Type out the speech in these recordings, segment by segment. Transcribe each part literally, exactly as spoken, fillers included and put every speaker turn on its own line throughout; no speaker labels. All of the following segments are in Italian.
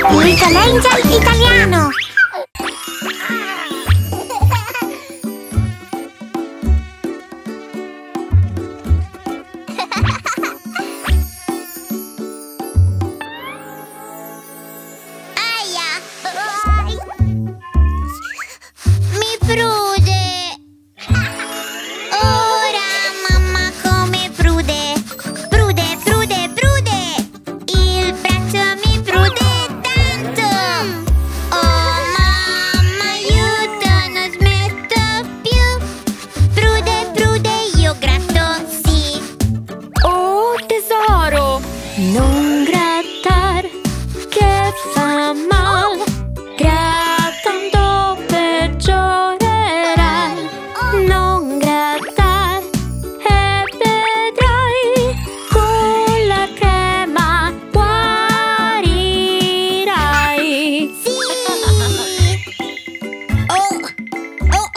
Little Angel italiano!
Mi prude! Ora mamma come prude! Prude, prude, prude! Il braccio mi prude tanto! Oh mamma, aiuto, non smetto più! Prude, prude, io gratto, sì!
Oh tesoro, non grattar, che fa mal. Grattando peggiorerai. Non grattar e vedrai, con la crema guarirai.
Sì! Oh! Oh!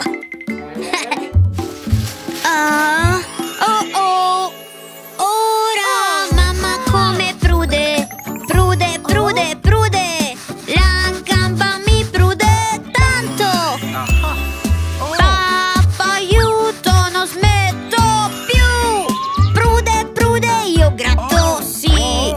Ah, oh oh! Ora mamma come prude! Prude, prude, prude! La gamba mi prude tanto! Papà, aiuto, non smetto più! Prude, prude, io gratto, sì!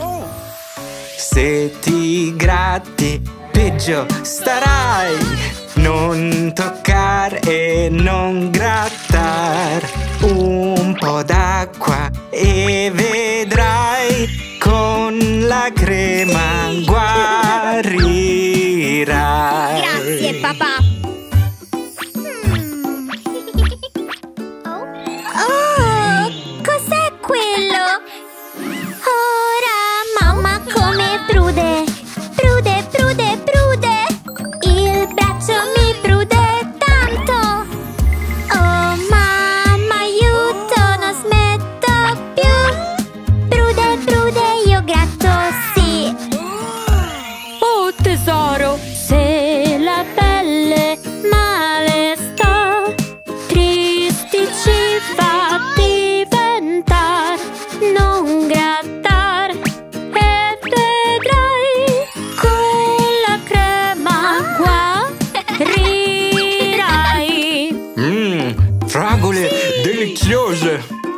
Se ti gratti, peggio starai. Non toccare e non grattar. Un po' d'acqua e vedrai, con la crema guarirai.
Grazie, papà! Oh, cos'è quello? Ora mamma come prude! Prude, prude, prude! Il braccio mi prude tanto! Oh mamma, aiuto, non smetto più! Prude, prude, io gratto, sì!
Oh tesoro, se la pelle male sta, tristi ci fa diventar. Non grattar e vedrai, con la crema guarirai.
Mmm, fragole deliziose.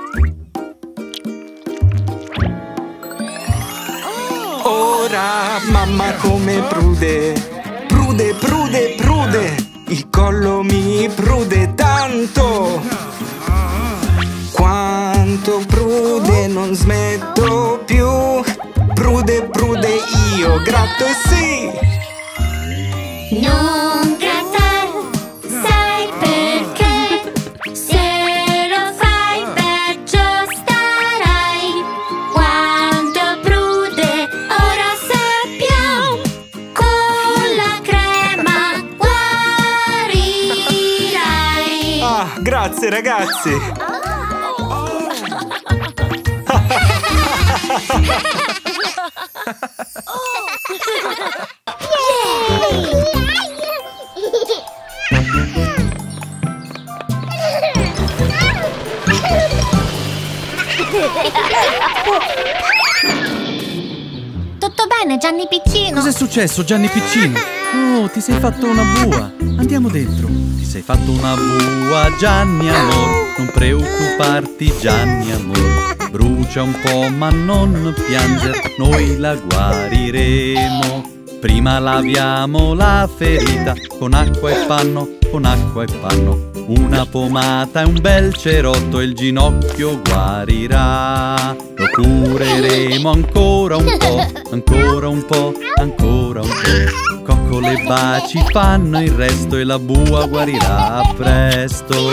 Ora mamma come prude. Prude, prude, prude. Il collo mi prude tanto. Quanto prude, non smetto più. Prude, prude, io gratto e sì.
Non grattar, sai perché? Se lo fai peggio starai. Quanto prude, ora sappiamo, con la crema guarirai.
Ah, grazie ragazzi.
Tutto bene, Gianni Piccino?
Cos'è successo, Gianni Piccino? Oh, ti sei fatto una bua. Andiamo dentro. Ti sei fatto una bua, Gianni amor. Non preoccuparti, Gianni amor. Brucia un po' ma non pianger, noi la guariremo. Prima laviamo la ferita con acqua e panno, con acqua e panno. Una pomata e un bel cerotto e il ginocchio guarirà. Lo cureremo ancora un po', ancora un po', ancora un po'. Coccole e baci fanno il resto e la bua guarirà presto.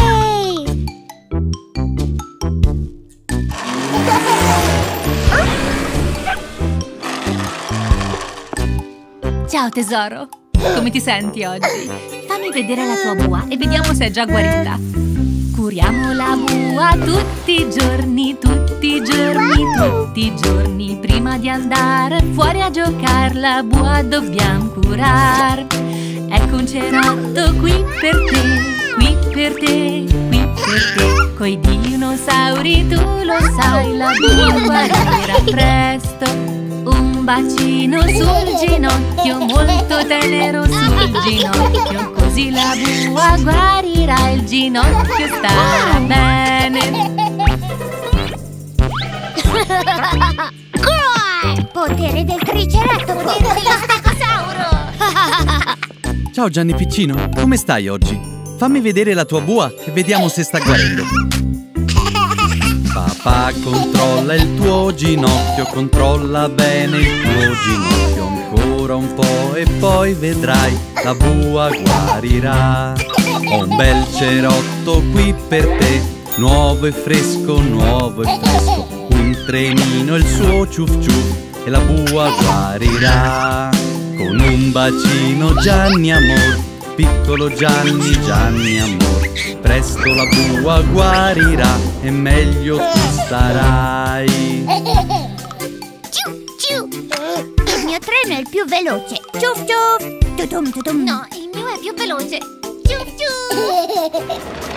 Ciao tesoro, come ti senti oggi? Fammi vedere la tua bua e vediamo se è già guarita. Curiamo la bua tutti i giorni, tutti i giorni, tutti i giorni. Prima di andare fuori a giocare la bua dobbiamo curar. Ecco un cerotto qui per te, qui per te, qui per te. Coi dinosauri tu lo sai, la bua guarirà presto. Un bacino sul ginocchio, molto tenero sul ginocchio, così la bua guarirà, il ginocchio starà bene.
Potere del triceratopo, potere dello stegosauro.
Ciao Gianni Piccino, come stai oggi? Fammi vedere la tua bua e vediamo se sta guarendo. Papà controlla il tuo ginocchio, controlla bene il tuo ginocchio. Ancora un po' e poi vedrai, la bua guarirà. Ho un bel cerotto qui per te, nuovo e fresco, nuovo e fresco. Un trenino il suo ciuf ciuf e la bua guarirà. Con un bacino Gianni amor, piccolo Gianni, Gianni amor, presto la bua guarirà e meglio tu starai.
Ciu, ciu. Il mio treno è il più veloce. Ciuf ciuf. Tutum, tutum.
No, il mio è più veloce. Ciu, ciu.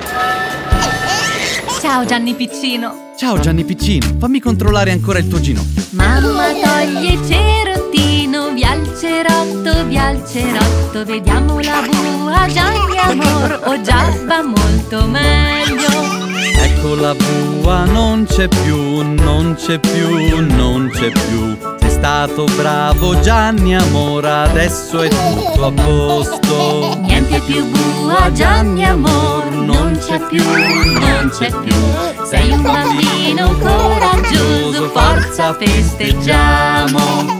Ciao Gianni Piccino.
Ciao Gianni Piccino, fammi controllare ancora il tuo ginocchio.
Mamma toglie il cerottino, via il cerotto, via il cerotto. Vediamo la bua, Gianni amor, oh già va molto meglio.
Ecco la bua, non c'è più, non c'è più, non c'è più. Sei stato bravo Gianni amor, adesso è tutto a posto.
Niente più bua, Gianni amor, non c'è più, non c'è più. Sei un bambino coraggioso, forza festeggiamo.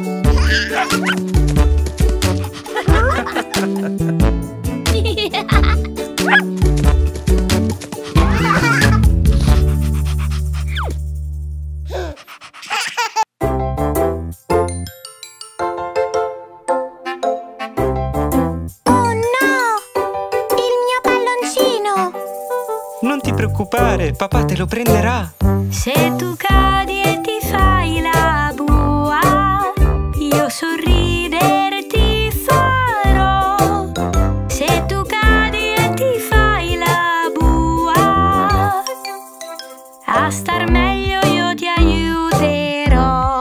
Non ti preoccupare, papà te lo prenderà.
Se tu cadi e ti fai la bua, io sorridere ti farò. Se tu cadi e ti fai la bua, a star meglio io ti aiuterò.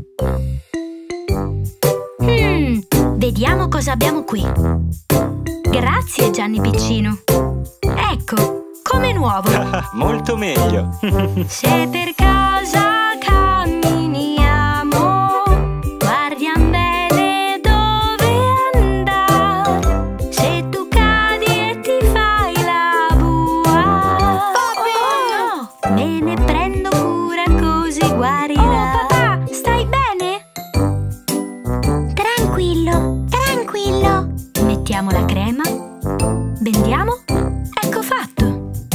Hmm, vediamo cosa abbiamo qui. Grazie Gianni Piccino. Ecco, come nuovo.
Molto meglio.
Se per casa camminiamo, guardiamo bene dove andare. Se tu cadi e ti fai la bua, oh, no, me ne prendo cura così guarirà. Oh papà, stai bene?
Tranquillo, tranquillo.
Mettiamo la crema, bendiamo, ecco fatto.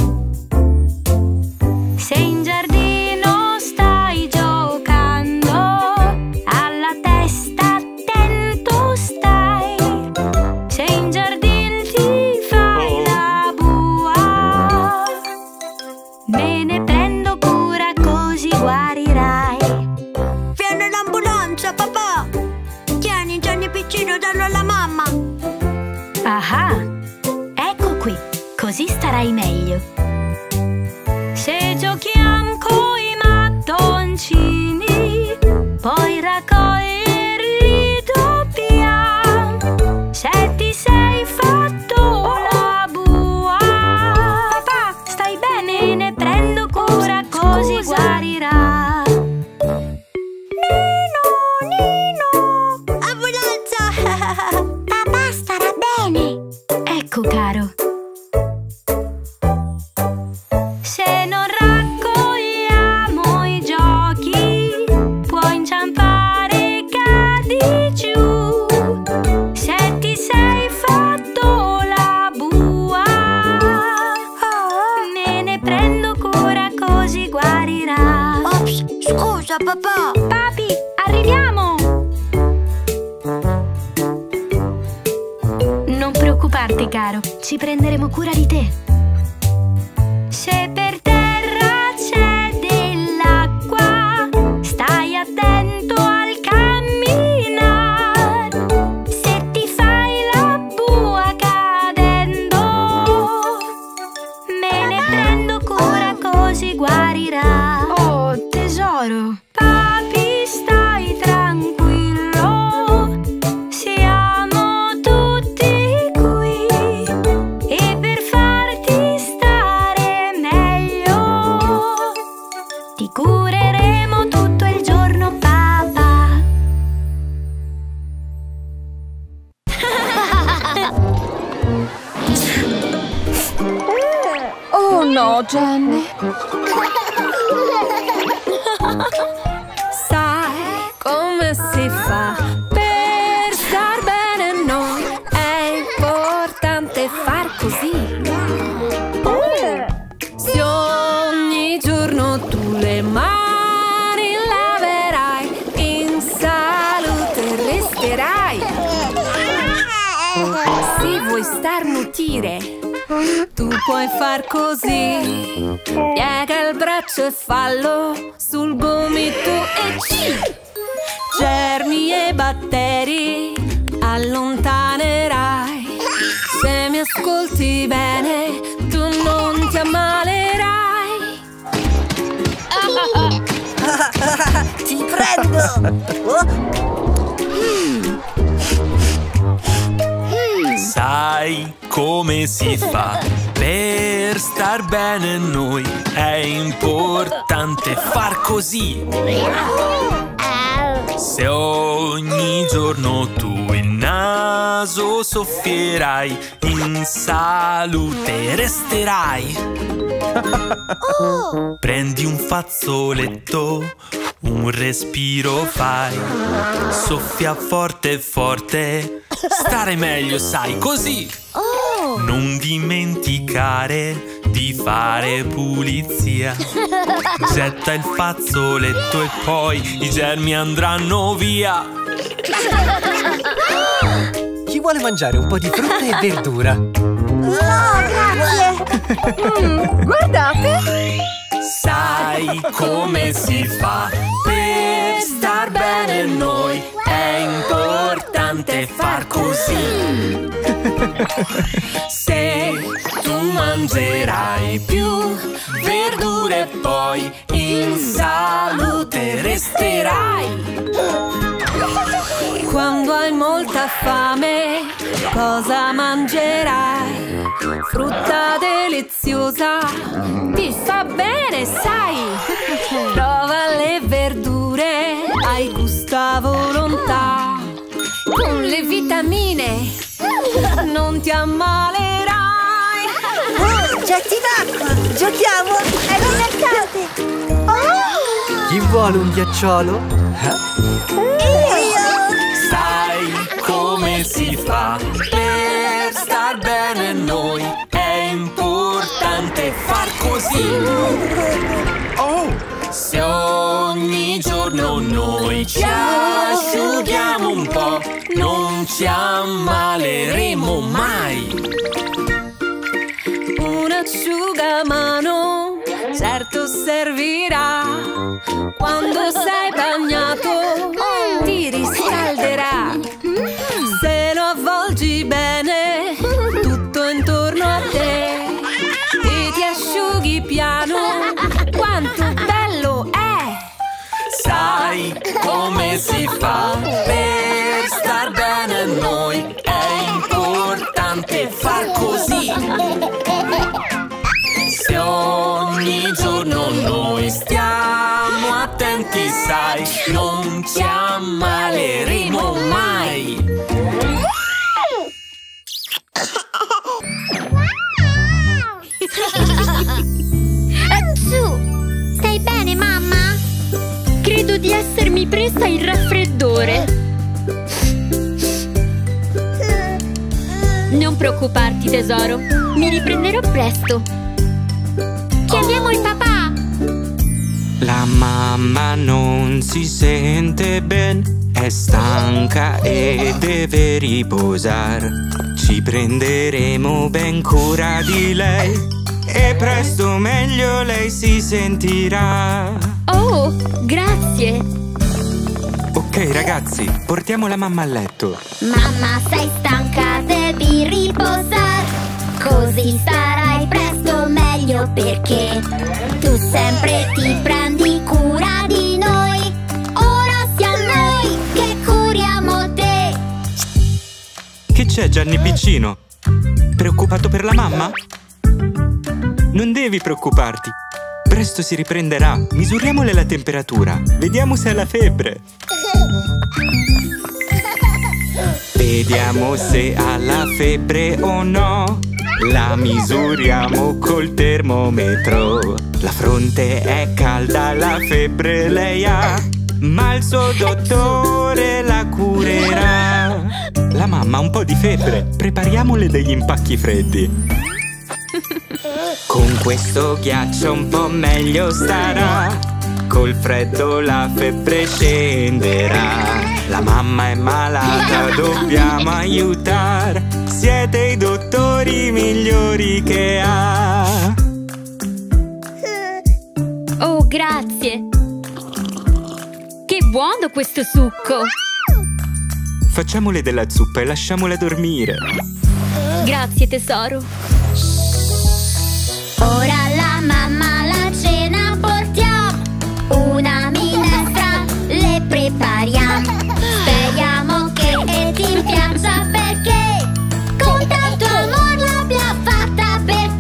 Se in giardino stai giocando, alla testa attento stai. Se in giardino ti fai la bua, me ne prendo cura così guarirai.
Viene l'ambulanza, papà. Tieni Gianni Piccino, dallo alla mamma.
Ah, ecco qui, così starai meglio. Se giochiamo coi mattoncini, poi raccoglierli dobbiamo. Se ti sei fatto la bua, papà, stai bene? Ne prendo cura così guarirà.
Nino, Nino. Ambulanza. Papà starà bene.
Ecco caro. Se non raccogliamo i giochi, puoi inciampare e cadi giù. Se ti sei fatto la bua, me ne prendo cura così guarirà.
Ops, scusa papà.
Papi, arriviamo! Non preoccuparti caro, ci prenderemo cura di te. Se per terra c'è dell'acqua, stai attento al camminar. Se ti fai la bua cadendo, me ne prendo cura così guarirà. Oh tesoro, papi stai tranquillo, No, Jenny. Sai come si fa per star bene noi? È importante far così. Se ogni giorno tu le mani laverai, in salute resterai. Se vuoi starnutire, tu puoi far così. Piega il braccio e fallo sul gomito e ci. Germi e batteri allontanerai. Se mi ascolti bene, tu non ti ammalerai.
Ti prendo!
Sai come si fa per star bene noi? È importante far così. Se ogni giorno tu il naso soffierai, in salute resterai.
Oh.
Prendi un fazzoletto, un respiro fai, soffia forte forte, stare meglio sai così.
Oh.
Non dimenticare di fare pulizia. Getta il fazzoletto e poi i germi andranno via.
Chi vuole mangiare un po' di frutta e verdura?
No, grazie!
mm, guardate!
Sai come si fa per star bene noi? È importante far così. Se tu mangerai più verdure poi in salute resterai.
Quando hai molta fame, cosa mangerai? Frutta deliziosa, ti fa bene, sai? Prova le verdure, hai gusto a volontà. Con le vitamine non ti ammalerai.
Oh, getti d'acqua! Giochiamo! È divertente! Oh!
Chi vuole un ghiacciolo?
Io!
Sai come si fa per star bene noi? È importante far così.
Oh!
Se ogni giorno noi ci asciughiamo un po', non ci ammaleremo mai.
Un asciugamano certo servirà. Quando sei bagnato ti riscalderà. Se lo avvolgi bene tutto intorno a te e ti asciughi piano, quanto bello è!
Sai come si fa per star bene noi? È importante far così. Se ogni giorno noi stiamo attenti, sai, non ci ammaleremo mai.
Su, stai bene, mamma? Credo di essermi presa il raffreddore. Non preoccuparti, tesoro. Mi riprenderò presto. Chiamiamo il papà.
La mamma non si sente ben, è stanca e deve riposare. Ci prenderemo ben cura di lei e presto meglio lei si sentirà.
Oh, grazie.
Ok ragazzi, portiamo la mamma a letto.
Mamma, sei stanca, devi riposare. Così starai presto meglio, perché tu sempre ti prendi cura di noi. Ora sia noi che curiamo te.
Che c'è, Gianni piccino? Preoccupato per la mamma? Non devi preoccuparti. Presto si riprenderà. Misuriamole la temperatura. Vediamo se ha la febbre. Vediamo se ha la febbre o no. La misuriamo col termometro. La fronte è calda, la febbre lei ha, ma il suo dottore la curerà. La mamma ha un po' di febbre, prepariamole degli impacchi freddi. Con questo ghiaccio un po' meglio starà, col freddo la febbre scenderà. La mamma è malata, dobbiamo aiutar, siete i dottori migliori che ha.
Oh, grazie! Che buono questo succo!
Facciamole della zuppa e lasciamola dormire.
Grazie, tesoro.
Ora la mamma la cena portiamo, una minestra le prepariamo. Speriamo che ti piaccia perché con tanto amore l'abbiamo fatta per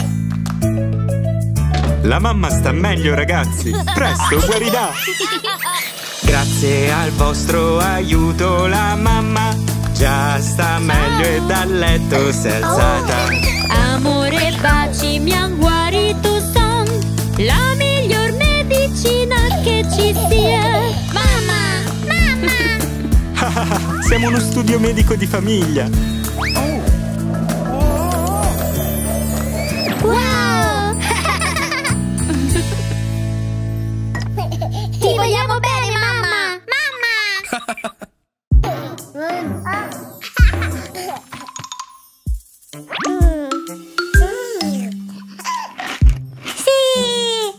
te.
La mamma sta meglio, ragazzi. Presto, guarirà. Grazie al vostro aiuto la mamma già sta meglio e dal letto si è alzata.
Amore e baci mi han guarito, son la miglior medicina che ci sia.
Mamma, mamma.
Siamo uno studio medico di famiglia.
Wow! Ti vogliamo bene, mamma! Mamma! Sì!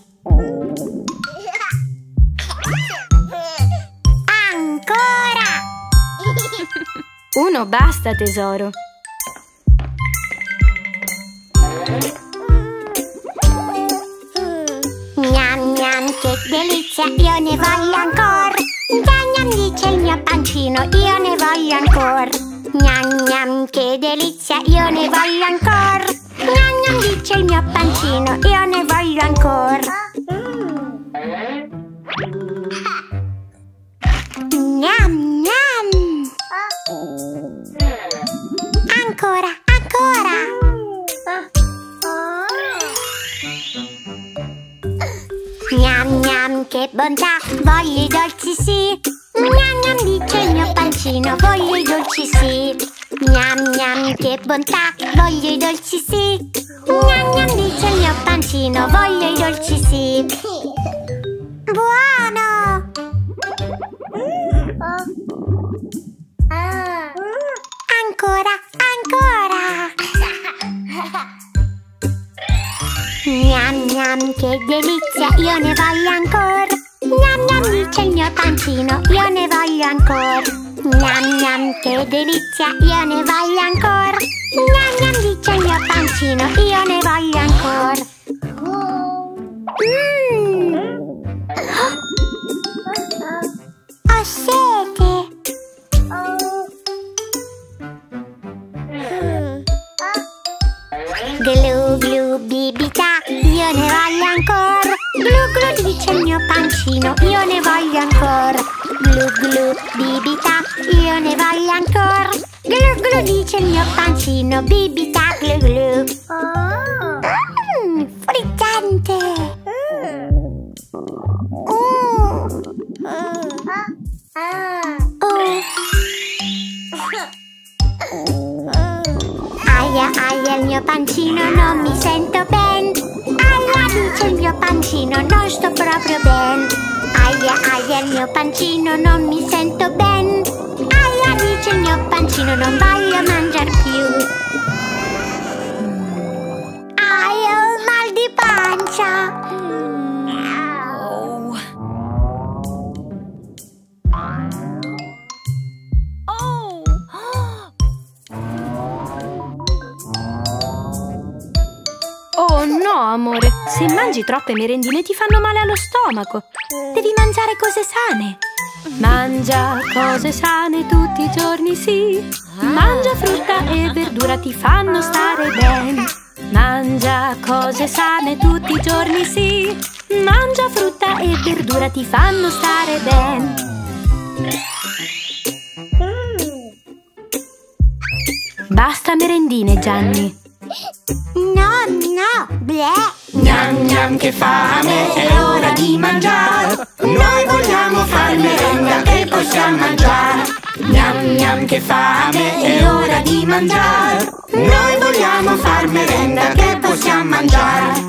Ancora!
Uno basta, tesoro.
Gnam gnam, che delizia, io ne voglio ancora. Gnam gnam, dice il mio pancino, io ne voglio ancora. Gnam gnam, che delizia, io ne voglio ancora. Gnam gnam, dice il mio pancino, io ne voglio ancora. Gnam gnam. Ancora, ancora. Gnam gnam, che bontà, voglio i dolci sì. Gnam gnam, dice il mio pancino, voglio i dolci sì. Gnam gnam, che bontà, voglio i dolci sì. Gnam gnam, dice il mio pancino, voglio i dolci sì. Buono! Ancora, ancora! Gnam gnam, che delizia, io ne voglio ancora. Gnam gnam, dice il mio pancino, io ne voglio ancora. Gnam gnam, che delizia, io ne voglio ancora. Gnam gnam, dice il mio pancino, io ne voglio ancora. Mmm! Ho sete! Glu glu bibita, io ne voglio ancora. Glu glu, dice il mio pancino, io ne voglio ancora. Glu glu bibita, io ne voglio ancora. Glu glu, dice il mio pancino, bibita glu glu. Mmm, frizzante. Aia, aia, il mio pancino, non mi sento ben. Aia, dice il mio pancino, non sto proprio ben. Aia, aia, il mio pancino, non mi sento ben. Aia, dice il mio pancino, non voglio mangiare più. Aia, ho mal di pancia.
Oh no, amore, se mangi troppe merendine ti fanno male allo stomaco. Devi mangiare cose sane. Mangia cose sane tutti i giorni, sì. Mangia frutta e verdura, ti fanno stare bene. Mangia cose sane tutti i giorni, sì. Mangia frutta e verdura, ti fanno stare bene. Basta merendine, Gianni.
Oh no! Bleh!
Gnam gnam che fame, è ora di mangiare. Noi vogliamo far merenda che possiamo mangiare. Gnam gnam che fame, è ora di mangiare. Noi vogliamo far merenda che possiamo mangiare.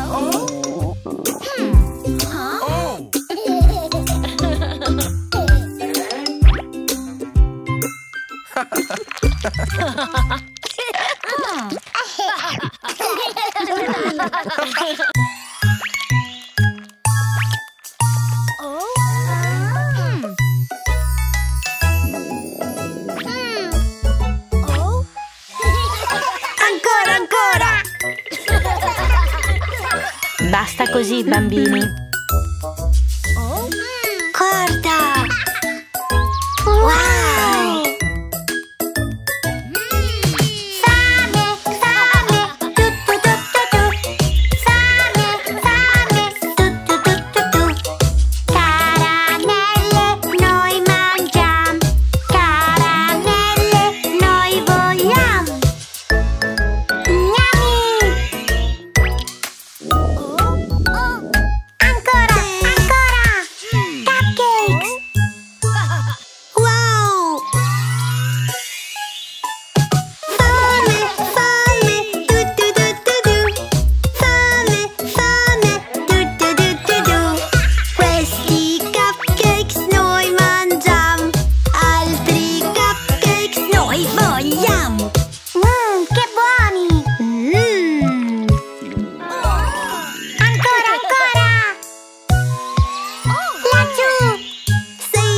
Ancora, ancora!
Basta così, bambini.
Guarda! Wow! Fame, fame, tu tu tu tu tu. Fame, fame, tu tu tu tu tu. Caramelle noi mangiamo, caramelle noi vogliamo. Gnami! Ancora, ancora! Cupcakes! Wow! Fame, fame, tu tu tu tu tu. Fame, fame, tu tu tu tu tu. Questi cupcakes noi mangiamo, altri cupcakes noi vogliamo. Mmm, che buoni! Mmm. Ancora, ancora! Laggiù! Sì!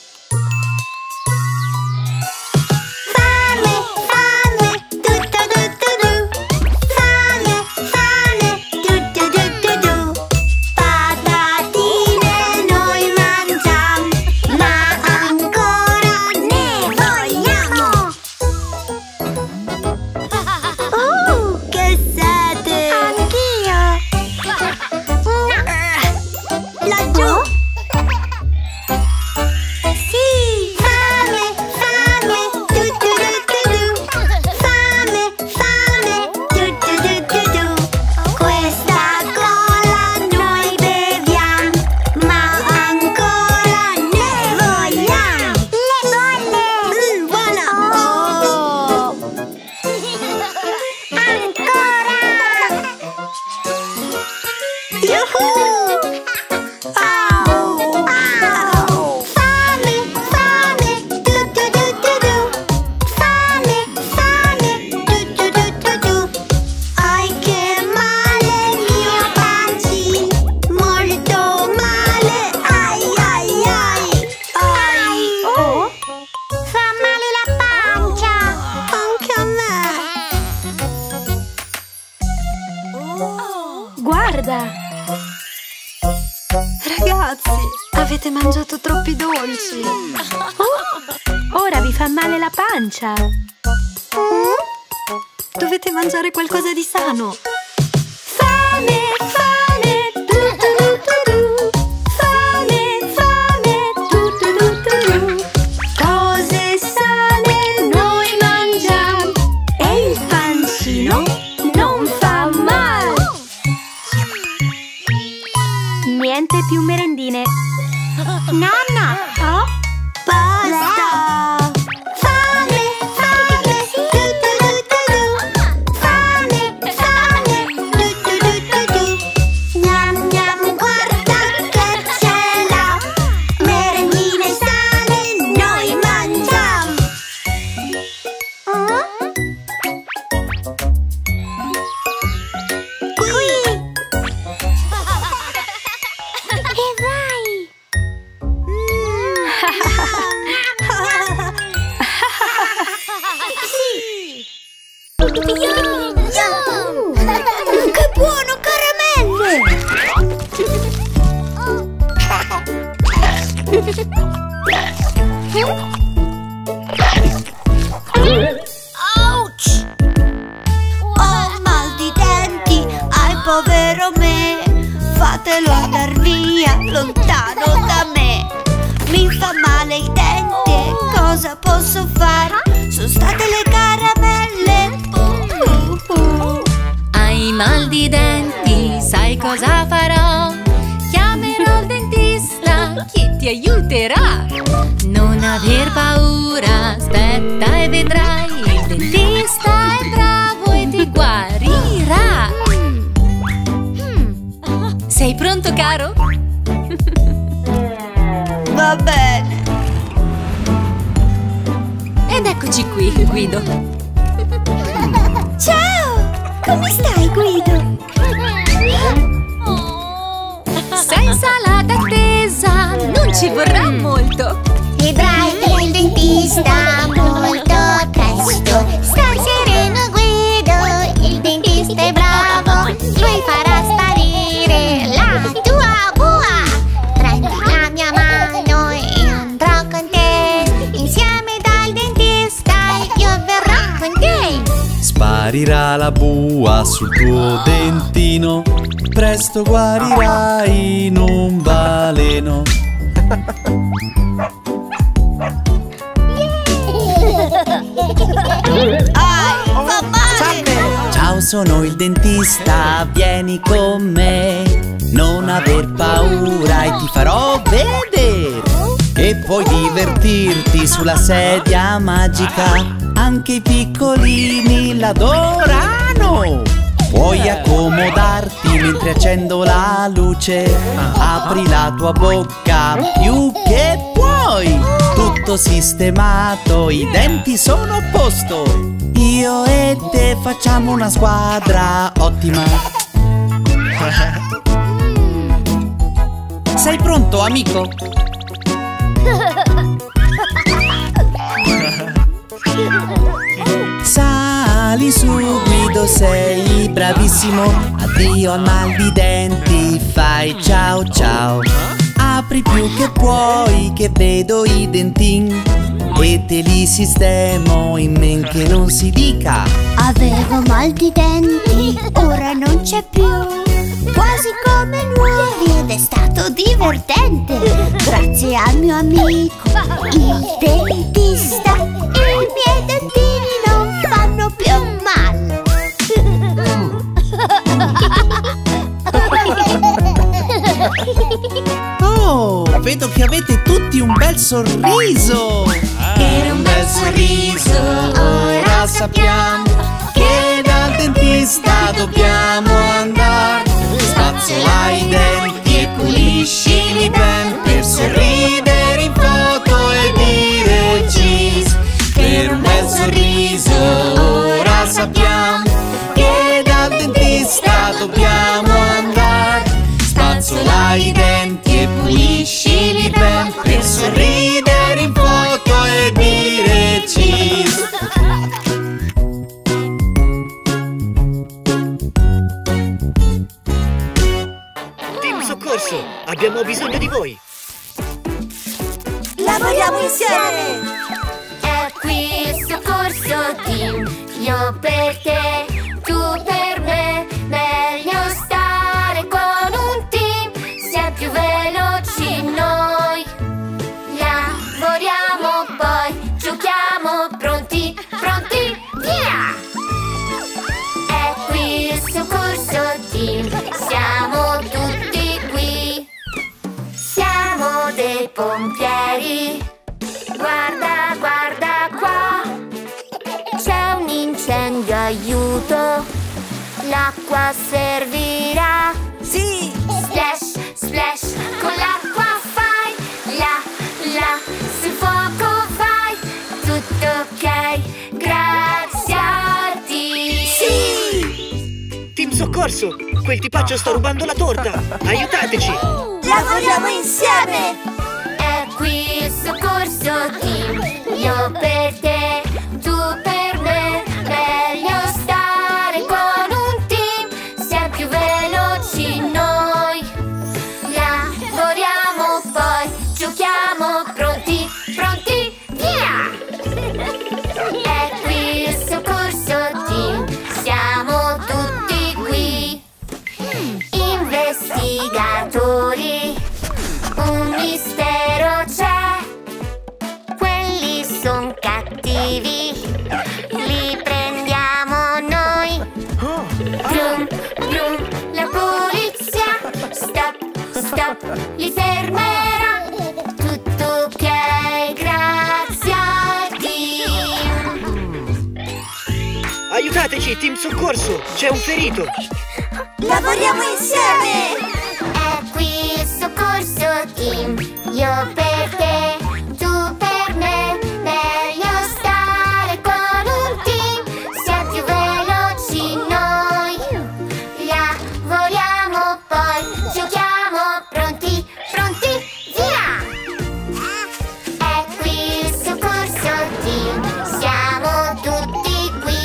Fame, fame, tu tu tu tu tu. Fame, fame, tu tu tu tu tu. Patatine noi mangiamo, ma ancora ne vogliamo. Uh, che sete! Anch'io! Laggiù! Sì! Fame, fame, tu tu tu tu tu. Fame, fame, tu tu tu tu tu. Questa cola noi beviamo, ma ancora ne vogliamo. Le bolle! Mm, buona! Oh! Ancora! Yuhu! Au! Au! Fame, fame, tu tu tu tu tu. Fame, fame, tu tu tu tu tu. Ai che male mio pancino, molto male, ai ai ai. Ai! Oh? Fa male la pancia! Anche a me!
Guarda!
Ragazzi, avete mangiato troppi dolci.
Ora vi fa male la pancia.
Dovete mangiare qualcosa di sano.
Fame, fame, tu tu tu tu tu. Fame, fame, tu tu tu tu tu. Cose sane noi mangiamo e il pancino non fa male. Niente più merendine.
Nonna! Oh? Basta! Fame, fame, tu tu tu tu tu. Fame, fame, tu tu tu tu tu. Gnam gnam, guarda che ce l'ha. Merendine sane noi mangiamo. Oh? Qui! E vai! Sì! Yum! Yum! Che buono, caramelle! Ouch! Ho mal di denti, ai povero me. Fatelo andar via, lontano da me. Mi fa male il dente, cosa posso fare? Sono state le caramelle. Uh, uh, uh.
Ai mal di denti, sai cosa farò? Chiamerò il dentista che ti aiuterà. Non aver paura, aspetta e vedrai. Il dentista è bravo e ti guarirà. Sei pronto, caro?
Va bene.
Ed eccoci qui, Guido.
Ciao! Come stai, Guido?
Senza la d'attesa non ci vorrà molto.
Vedrai il dentista molto presto. Stai sereno, Guido, il dentista è bravo. Lui farà sparire la tua bua. Prendi la mia mano e andrò con te. Insieme dal dentista io verrò con te.
Sparirà la bua sul tuo dentino, presto guarirai in un baleno.
Ai, fa male!
Ciao, sono il dentista, vieni con me. Non aver paura e ti farò vedere. E puoi divertirti sulla sedia magica. Anche i piccolini l'adorano. Puoi accomodarti mentre accendo la luce. Apri la tua bocca più che puoi. Tutto sistemato, i denti sono a posto. Io e te facciamo una squadra ottima. Sei pronto, amico? Sali su, Guido, sei bravissimo. Addio al mal di denti, fai ciao ciao. Apri più che puoi, che vedo i dentin. E te li sistemo in men che non si dica.
Avevo mal di denti, ora non c'è più. Quasi come nuovi ed è stato divertente. Grazie al mio amico, il dentista. I miei dentini non fanno più male.
Oh, vedo che avete tutti un bel sorriso.
Per un bel sorriso ora sappiamo
che dal dentista dobbiamo andare. Spazzola i denti e puliscili ben, per sorridere in foto e dire cheese. Per un bel sorriso ora sappiamo che dal dentista dobbiamo andare. Spazzola i denti e puliscili ben, per sorridere in foto e dire cheese.
Team soccorso, abbiamo bisogno di voi.
Lavoriamo insieme!
È qui il soccorso team. Io per te, tu per me. Meglio stare con un team. Siamo più veloci noi. Lavoriamo poi, giochiamo pronti, pronti, via! È qui il soccorso team. Siamo tutti qui. Siamo dei pompieri. Guarda, guarda qua. C'è un incendio, aiuto. L'acqua servirà.
Sì!
Splash, splash, con l'acqua fai. La, la, sul fuoco vai. Tutto ok, grazie a Dio.
Sì!
Team soccorso, quel tipaccio sta rubando la torta. Aiutateci.
Lavoriamo insieme!
È qui il soccorso team. Io per te, tu per me. Meglio stare con un team. Siamo più veloci noi. Lavoriamo poi, giochiamo pronti, pronti, via! È qui il soccorso team. Siamo tutti qui. Investigatori, un mistero c'è. Quelli son cattivi, li prendiamo noi. Brum, li fermerà. Tutto ok, grazie a Dio.
Aiutateci, team soccorso! C'è un ferito!
Lavoriamo insieme! È qui il soccorso team, io per te, tu per me. Meglio stare con un team, siamo più veloci noi. Lavoriamo poi, giochiamo, pronti, pronti, via! È qui il soccorso team, siamo tutti qui.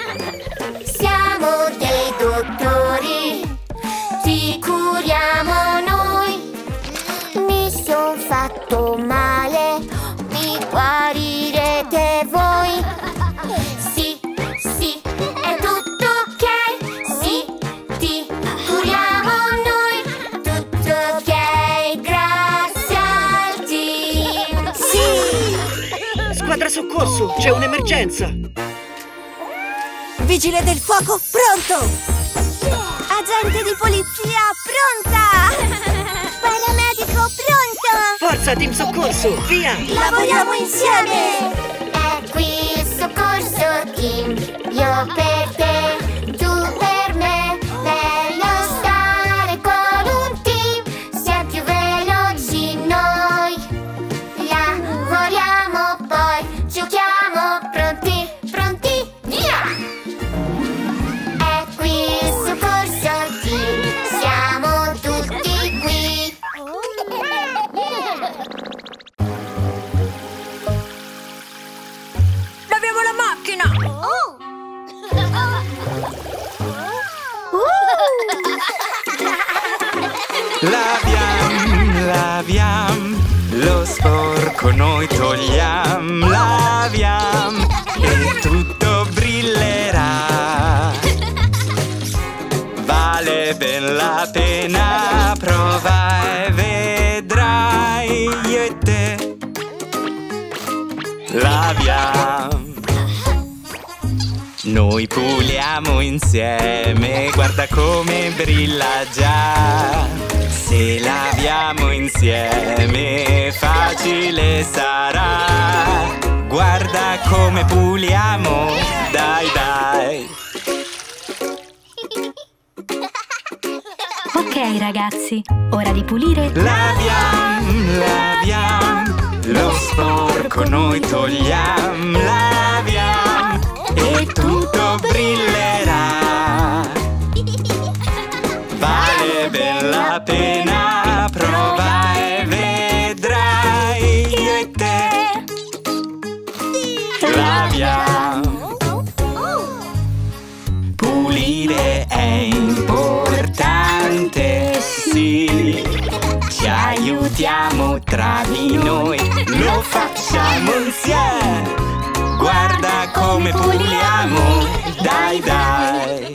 Siamo dei dottori, ti curiamo noi. Mi son fatto male, mi guarirete voi. Sì, sì, è tutto ok. Sì, ti curiamo noi. Tutto ok, grazie al team. Sì!
Squadra soccorso, c'è un'emergenza!
Vigile del fuoco, pronto! Agente di polizia, pronta! Paramedico, pronto!
Forza, team soccorso, via!
Lavoriamo insieme! È qui il soccorso team, io per te, tu per me. Meglio stare con un team, siamo più veloci noi. Lavoriamo poi, giochiamo, pronti, pronti, via! È qui il soccorso team, siamo tutti qui. Laviamo la macchina!
Laviam, laviam, lo sporco noi togliam. Laviam e tutto brillerà. Vale ben la pena, prova e vedrai. Io e te laviam. Noi puliamo insieme, guarda come brilla già. Se laviamo insieme facile sarà. Guarda come puliamo, dai dai.
Ok ragazzi, ora di pulire.
Laviam, laviam, lo sporco noi togliam. Laviam e tutto brillerà. Vale ben la pena, prova e vedrai. Io e te laviam. Pulire è importante, sì. Ci aiutiamo tra di noi, lo facciamo insieme. Guarda come puliamo, dai dai.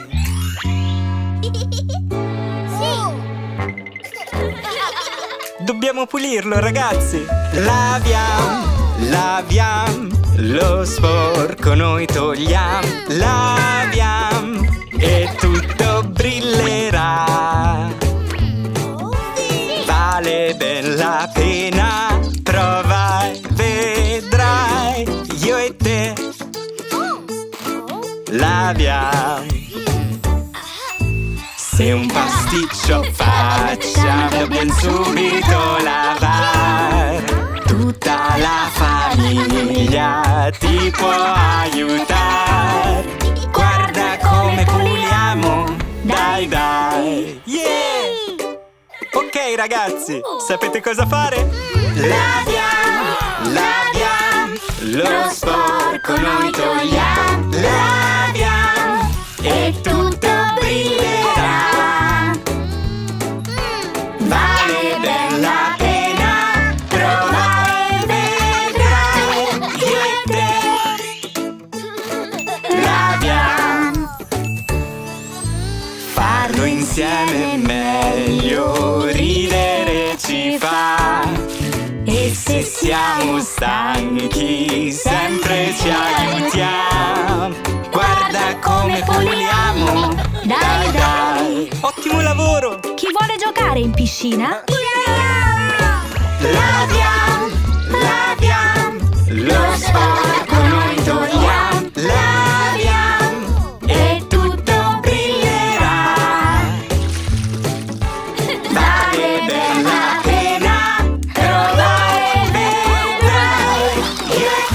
Dobbiamo pulirlo, ragazzi. Laviam, laviam, lo sporco noi togliam. Laviam e tutto brillerà. Vale ben la pena, prova e vedrai. Io e te laviam. Se un pasticcio facciamo, dobbiamo subito lavare. Tutta la famiglia ti può aiutare. Guarda come puliamo, dai dai. Yeah! Ok ragazzi, sapete cosa fare? Laviamo, laviamo, lo sporco noi togliamo. Laviamo e tutto brillerà. Vale ben la pena, prova e vedrai. Io e te laviamo. Farlo insieme è meglio, ridere ci fa. E se siamo stanchi sempre ci aiutiamo. Guarda come puliamo, dai dai. Ottimo lavoro!
Chi vuole giocare? fare in piscina?
Laviam, laviam, lo sporco noi togliam. Laviam e tutto brillerà. Vale ben la pena provare, vedrai. Io e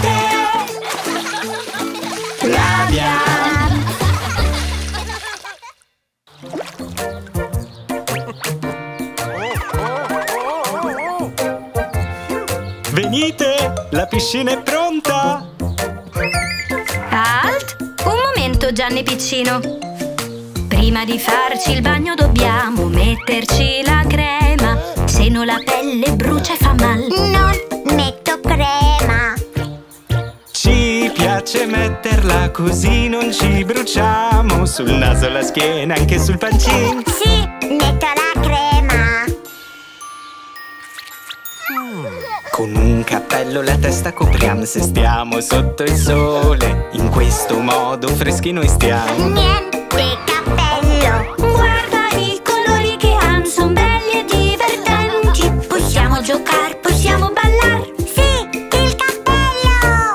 te laviam.
Venite, la piscina è pronta!
Alt! Un momento, Gianni Piccino. Prima di farci il bagno dobbiamo metterci la crema. Se no la pelle brucia e fa mal.
Non metto crema.
Ci piace metterla così non ci bruciamo. Sul naso, la schiena, anche sul pancino.
Sì, metto la crema.
Con un cappello la testa copriamo se stiamo sotto il sole. In questo modo freschi noi stiamo.
Niente cappello.
Guarda i colori che hanno, son belli e divertenti. Possiamo giocare, possiamo ballare.
Sì, il cappello.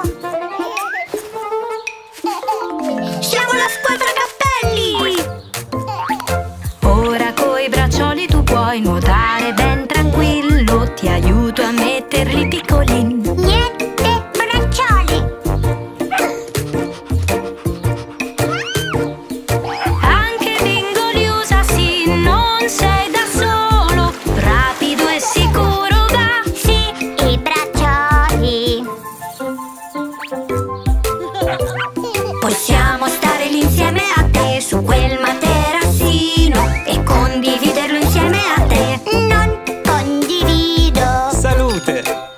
Siamo la squadra cappelli. Ora coi braccioli tu puoi nuotare ben tranquillo. Ti aiuto a metterli piccolini.
Niente braccioli.
Anche Bingo li usa, sì, non sei da solo. Rapido e sicuro va.
Sì, i braccioli.
Possiamo stare lì insieme a te su quel materassino e condividerlo insieme a te.
Non condivido.
Salute!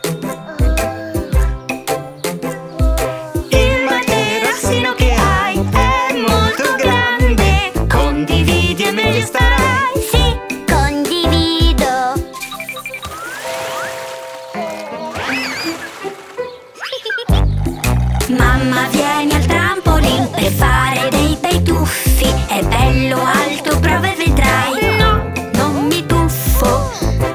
Il materassino che hai è molto grande. Condividi e meglio starai.
Sì, condivido.
Mamma, vieni al trampolin per fare dei bei tuffi. È bello alto, prova e vedrai. No, non mi tuffo.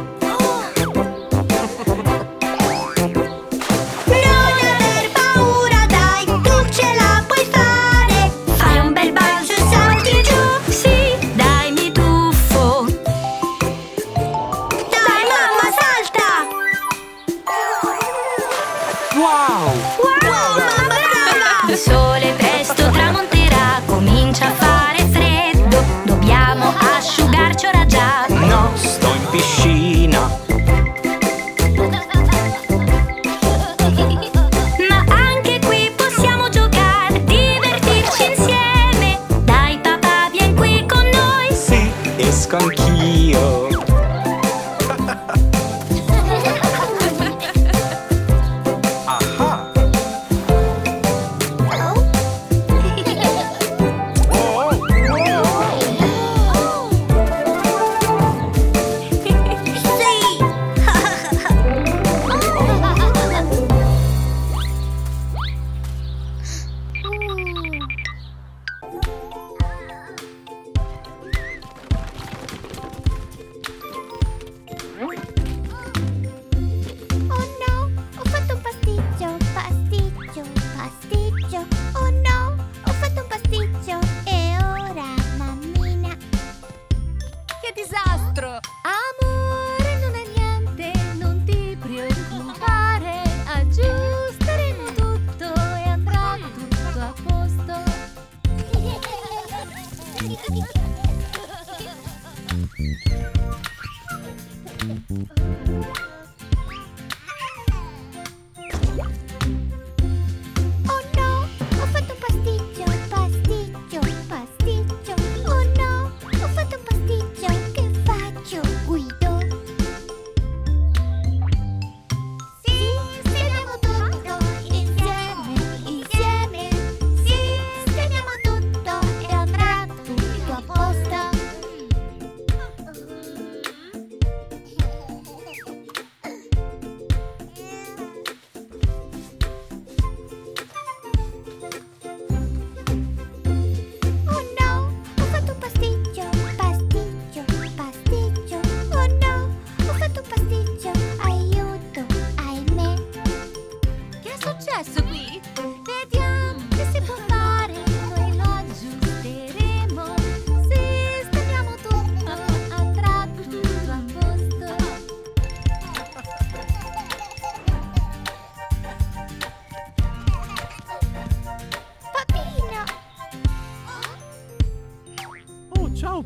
Non aver paura, dai, tu ce la puoi fare. Fai un bel balzo e salti giù. Sì, dai, mi tuffo. Dai, mamma, salta.
Wow!
Wow, mamma brava! Il sole presto tramonterà, comincia a fare freddo. Dobbiamo asciugarci ora già.
No, sto in piscina.
Ma anche qui possiamo giocare, divertirci insieme. Dai papà, vieni qui con noi.
Sì, esco anch'io. Aha!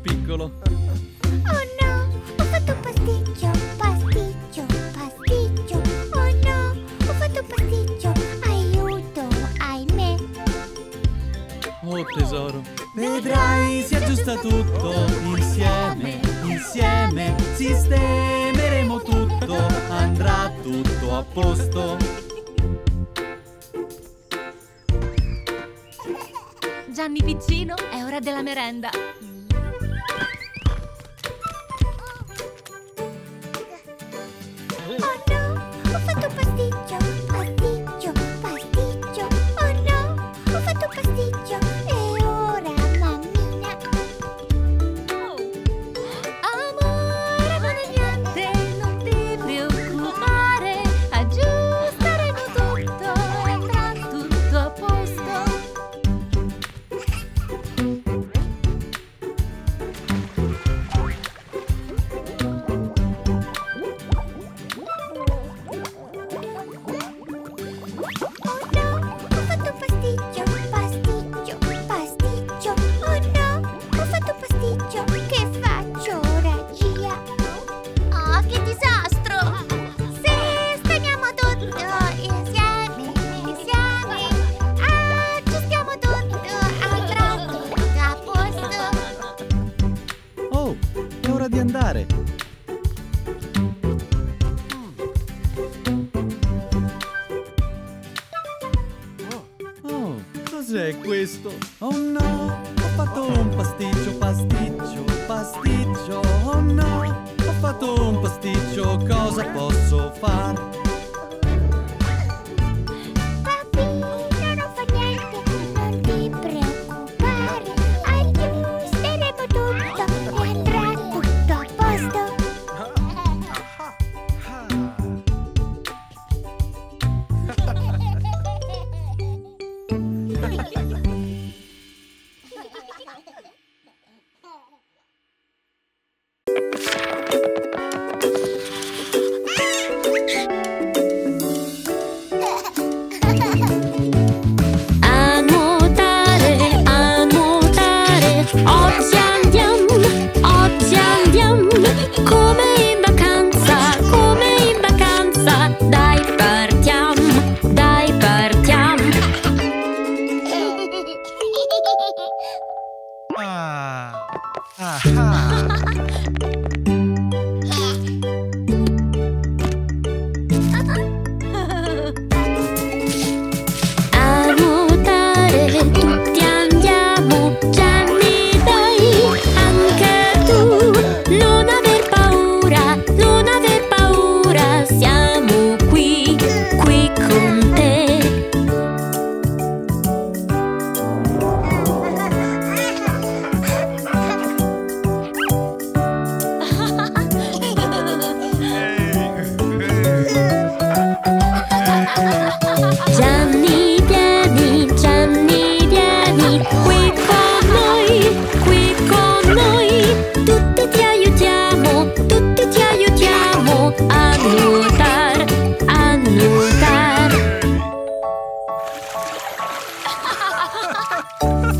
piccolo.
Oh no, ho fatto un pasticcio, pasticcio, pasticcio. Oh no, ho fatto un pasticcio, aiuto, ahimè.
Oh tesoro, vedrai si aggiusta tutto. Insieme, insieme, sistemeremo tutto. Andrà tutto a posto.
Gianni piccino, è ora della merenda.
Oh no, ho fatto un pasticcio, pasticcio, pasticcio. Oh no, ho fatto un pasticcio. E ora, mammina.
Amore, non è niente, non ti preoccupare. Aggiusteremo tutto, andrà tutto a posto.
Cos'è questo? Oh no, ho fatto un pasticcio, pasticcio, pasticcio. Oh no, ho fatto un pasticcio, cosa posso far?
Bambino, non fa niente, non ti preoccupare. Aggiusteremo tutto e andrà tutto a posto.
A nuotare, a nuotare, oggi andiamo, oggi andiamo, come in vacanza, come in vacanza, dai partiamo, dai partiamo.
Ah, aha.
A nuotare tutti andiamo, Gianni dai, anche tu. Non aver paura, non aver paura, siamo qui, qui con te. Gianni vieni, Gianni vieni, qui con noi, qui con noi. Tutti ti aiutiamo, tutti ti aiutiamo a nuotare, a nuotare.